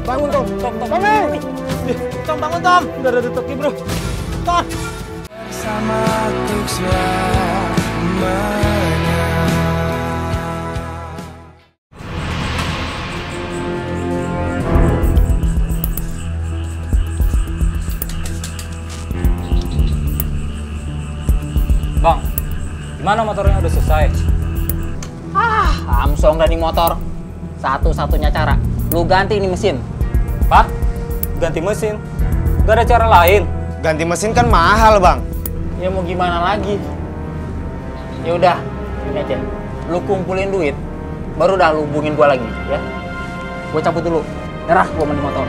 Bangun, Tom. Tommy! Tom, bangun, Tom. Udah ada detektif, bro. Tom. Sama untuk selamanya. Bang, gimana motornya udah selesai? Samsung dan di motor. Satu-satunya cara, lu ganti ini mesin. Pak, ganti mesin? Gak ada cara lain? Ganti mesin kan mahal, Bang. Ya mau gimana lagi? Ya udah, ini aja. Lu kumpulin duit, baru dah lu hubungin gua lagi, ya. Gua cabut dulu. Nyerah gua mau di motor.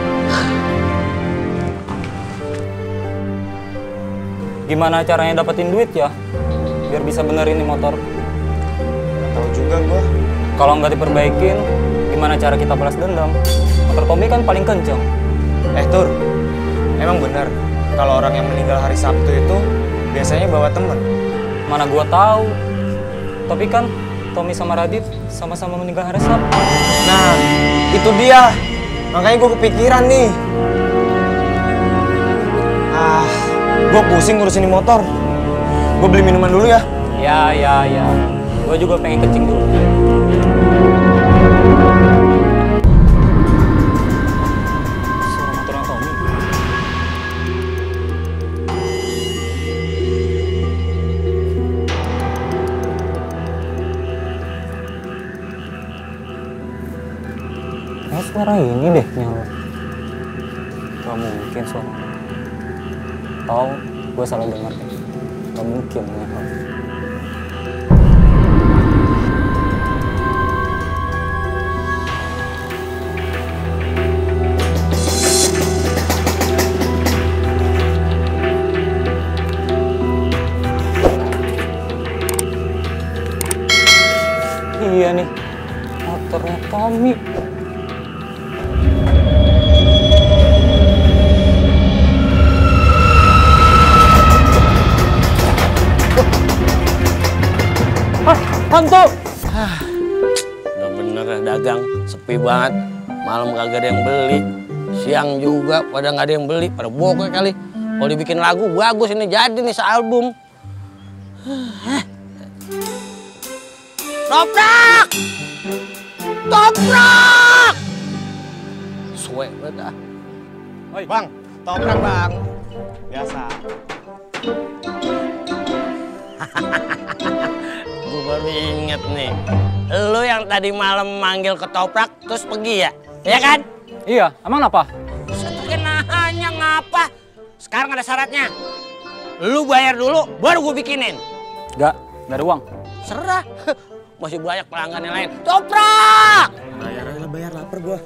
Gimana caranya dapetin duit ya? Biar bisa benerin ini motor. Nggak tahu juga gua. Kalau nggak diperbaikin, gimana cara kita balas dendam? Motor Tommy kan paling kenceng. Tur, emang bener kalau orang yang meninggal hari Sabtu itu biasanya bawa temen? Mana gua tahu. Tapi kan Tommy sama Radit sama-sama meninggal hari Sabtu. Nah, itu dia. Makanya gua kepikiran nih. Gua pusing ngurusin ini motor. Gua beli minuman dulu ya. Ya. Gua juga pengen kencing dulu. Suara motornya Tommy. Suara ini deh nyala. Gak mungkin suara. Tahu, gue salah dengar. Gak mungkin nyala. Iya nih, motornya Tommy. Hantu! Udah bener ya dagang, sepi banget. Malam kagak ada yang beli. Siang juga pada nggak ada yang beli, pada bokeh kali. Kalau dibikin lagu bagus ini jadi nih sealbum. Toprak! Toprak! Suwe banget ah. Oi. Bang, toprak, Bang. Biasa. Gue baru inget nih. Lu yang tadi malam manggil ke Toprak terus pergi ya? Iya kan? Iya, emang apa? Saya nanya ngapa? Sekarang ada syaratnya. Lu bayar dulu, baru gue bikinin. Gak ada uang. Serah. Masih banyak pelanggan yang lain. Toprak! Bayar lapar gua.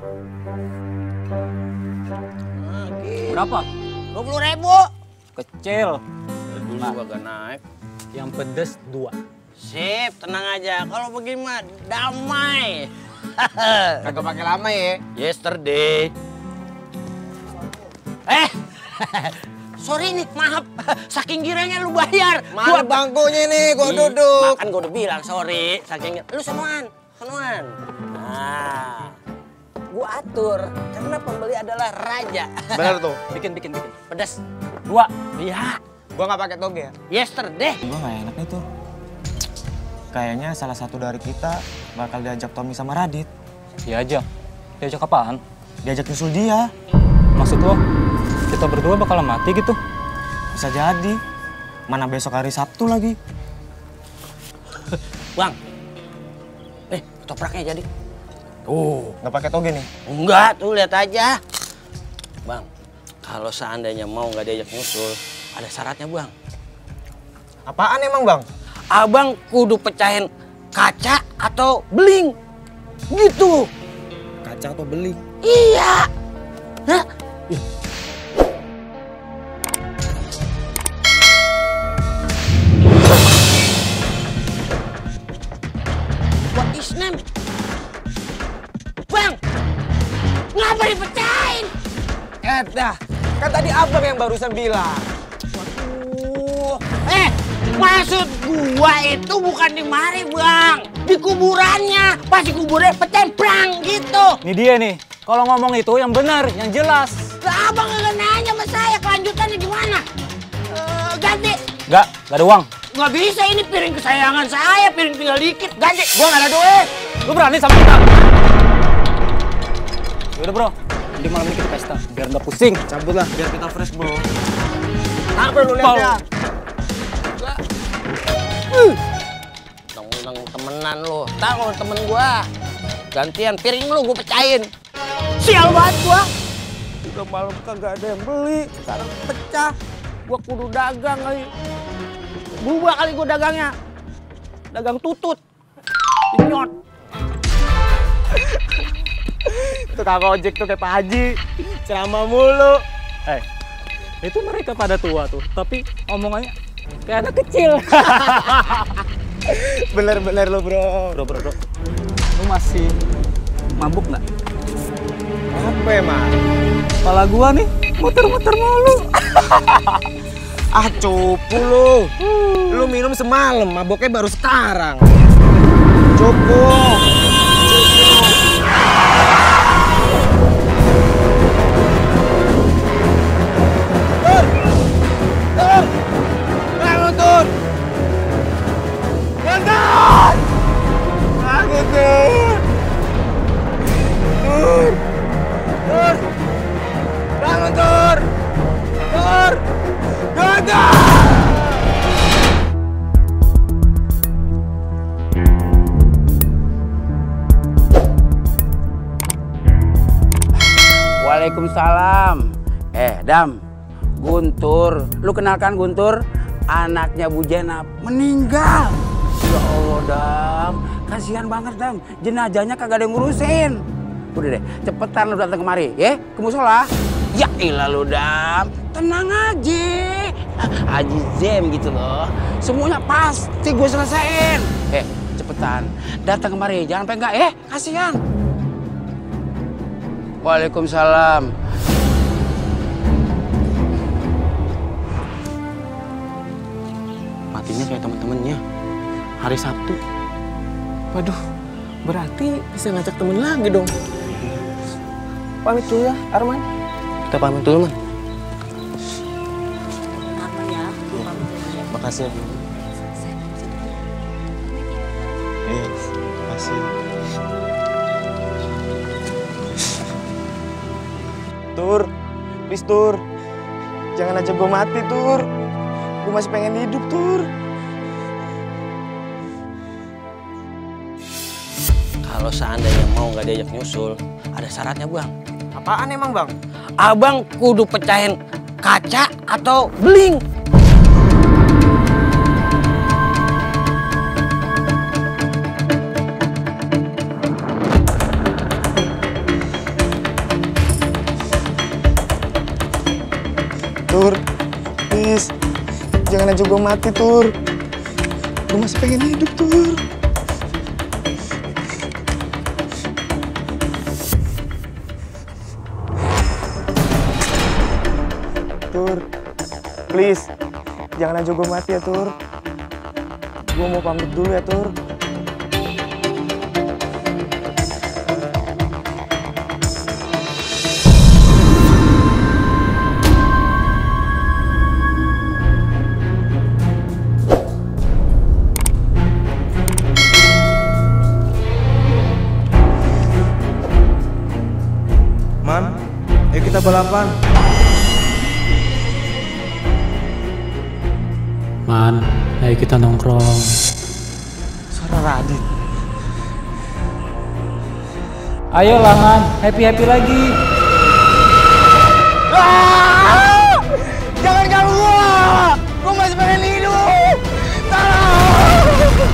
Nah, gitu. Berapa? 20.000. Kecil. Dulu agak naik. Yang pedes 2. Sip, tenang aja. Kalau begini mah damai. Kagak pakai lama ya. Yesterday. Sorry nih, maaf. Saking giranya lu bayar. Mana bangkunya nih, gua duduk. Makan gua udah bilang sorry. Saking lu senuan. Nah, gua atur karena pembeli adalah raja. Bener tuh. Bikin. Pedas. 2. Iya. Gua nggak pakai toge. Yesterday. Gua nggak enak nih tuh. Kayaknya salah satu dari kita bakal diajak Tommy sama Radit. Diajak apaan? Diajak nyusul dia. Maksud lo, kita berdua bakalan mati gitu? Bisa jadi. Mana besok hari Sabtu lagi. Bang. Ketopraknya jadi. Nggak pakai toge nih. Enggak, tuh lihat aja. Bang, kalau seandainya mau nggak diajak nyusul, ada syaratnya, Bang. Apaan emang, Bang? Abang kudu pecahin kaca atau beling. Gitu. Kaca atau beling? Iya. Hah? What is name? Bang, ngapa dipecahin? Kan tadi abang yang barusan bilang. Maksud gua itu bukan di mari, Bang. Di kuburannya. Pas di kuburannya pecah, brang, gitu. Ini dia nih, Kalau ngomong itu yang benar, yang jelas. Lah abang nggak nanya sama saya kelanjutannya gimana? Ganti. Nggak ada uang. Nggak bisa, ini piring kesayangan saya, piring tinggal dikit. Ganti, gua nggak ada duit. Lu berani sama kita? Yaudah bro, nanti malam ini kita pesta, biar nggak pusing. Cabut lah, biar kita fresh bro. Apa lu lihatnya? Tentang temenan lu, tahu kalau temen gua gantian piring lu gua pecahin. Sial banget gua. Udah malam kagak ada yang beli, sekarang pecah. Gua kudu dagang kali. Berubah kali gua dagangnya. Dagang tutut. Nyot. Itu kakak ojek tuh kayak Pak Haji, ceramah mulu. Itu mereka pada tua tuh, tapi omongannya kayak anak kecil. Bener-bener lo bro. Bro. Lu masih mabuk nggak? Apa emang? Kepala gua nih muter-muter mulu. Ah cupu lu. Lu minum semalam, maboknya baru sekarang. Cupu. Waalaikumsalam. Dam, Guntur, lu kenalkan Guntur, anaknya Bu Jenab meninggal. Ya Allah Dam, kasihan banget Dam, jenazahnya kagak ada yang ngurusin. Udah deh, cepetan lu datang kemari, ya, ke musola. Ya ilah lu Dam, tenang aja. Haji Zem gitu loh, semuanya pasti gue selesain. Cepetan, datang kemari, jangan penggak, kasihan. Waalaikumsalam. Matinya kayak temen-temennya. Hari Sabtu. Waduh, berarti bisa ngajak temen lagi dong. Pamit dulu ya, Arman. Kita pamit dulu, Man. Arman ya, pamit dulu ya. Makasih ya, Bu. Makasih. Tur, please Tur. Jangan aja gue mati, Tur. Gue masih pengen hidup, Tur. Kalau seandainya mau nggak diajak nyusul, ada syaratnya bang. Apaan emang, Bang? Abang kudu pecahin kaca atau beling. Tur, please. Jangan aja gue mati, Tur. Gue masih pengen hidup, Tur. Tur, please. Jangan aja gue mati ya, Tur. Gue mau pamit dulu ya, Tur. Man, yuk kita balapan. Man, ayo kita nongkrong. Suara Radit. Ayo lah Man, happy-happy lagi. Jangan ganggu gua! Gua masih pengen hidup! Tolong!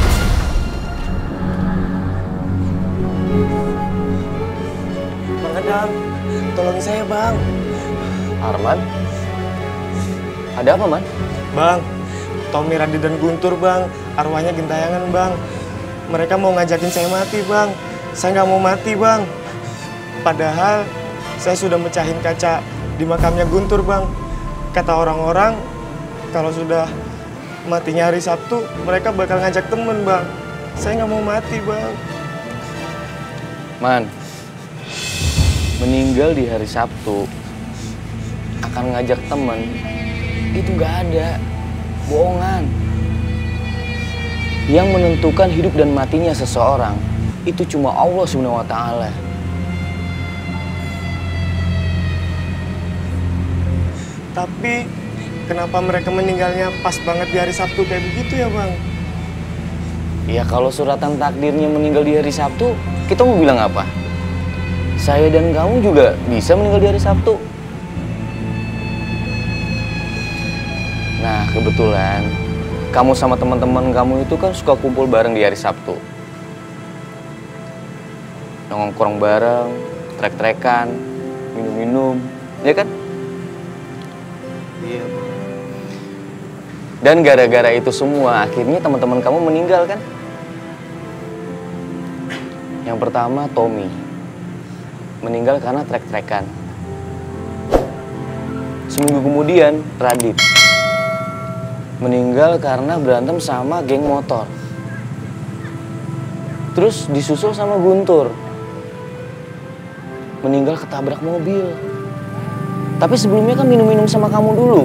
Bang Adam, tolongin saya, Bang. Arman? Ada apa, Man? Bang, Tommy, Radit, dan Guntur, Bang. Arwahnya gentayangan, Bang. Mereka mau ngajakin saya mati, Bang. Saya nggak mau mati, Bang. Padahal saya sudah mecahin kaca di makamnya Guntur, Bang. Kata orang-orang, kalau sudah matinya hari Sabtu, mereka bakal ngajak temen, Bang. Saya nggak mau mati, Bang. Man, meninggal di hari Sabtu akan ngajak temen, itu nggak ada, bohongan. Yang menentukan hidup dan matinya seseorang itu cuma Allah Subhanahu wa Ta'ala. Tapi kenapa mereka meninggalnya pas banget di hari Sabtu kayak begitu ya Bang? Ya kalau suratan takdirnya meninggal di hari Sabtu, kita mau bilang apa? Saya dan kamu juga bisa meninggal di hari Sabtu. Nah, kebetulan kamu sama teman-teman kamu itu kan suka kumpul bareng di hari Sabtu. Nongkrong bareng, trek-trekan, minum-minum, ya kan? Iya Bang. Dan gara-gara itu semua, akhirnya teman-teman kamu meninggal kan? Yang pertama, Tommy. Meninggal karena trek-trekan. Seminggu kemudian, Radit. Meninggal karena berantem sama geng motor. Terus disusul sama Guntur. Meninggal ketabrak mobil. Tapi sebelumnya kan minum-minum sama kamu dulu.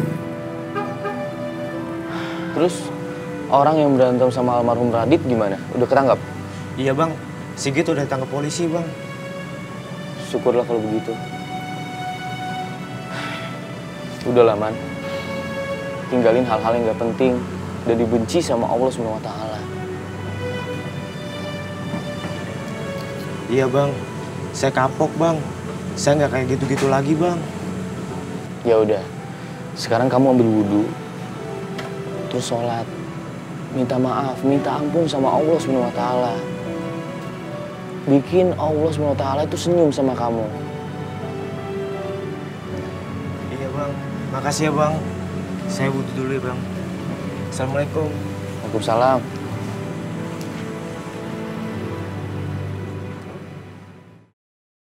Terus orang yang berantem sama almarhum Radit gimana? Udah ketangkap? Iya Bang, Sigit udah ditangkap polisi Bang. Syukurlah kalau begitu. Udahlah Man, tinggalin hal-hal yang gak penting dan dibenci sama Allah Subhanahu wa Ta'ala. Iya Bang, saya kapok Bang. Saya nggak kayak gitu-gitu lagi Bang. Ya udah, sekarang kamu ambil wudhu, terus sholat, minta maaf, minta ampun sama Allah Subhanahu wa Ta'ala. Bikin Allah Subhanahu wa Ta'ala itu senyum sama kamu. Iya Bang, makasih ya Bang. Saya wudhu dulu ya Bang. Assalamualaikum. Waalaikumsalam.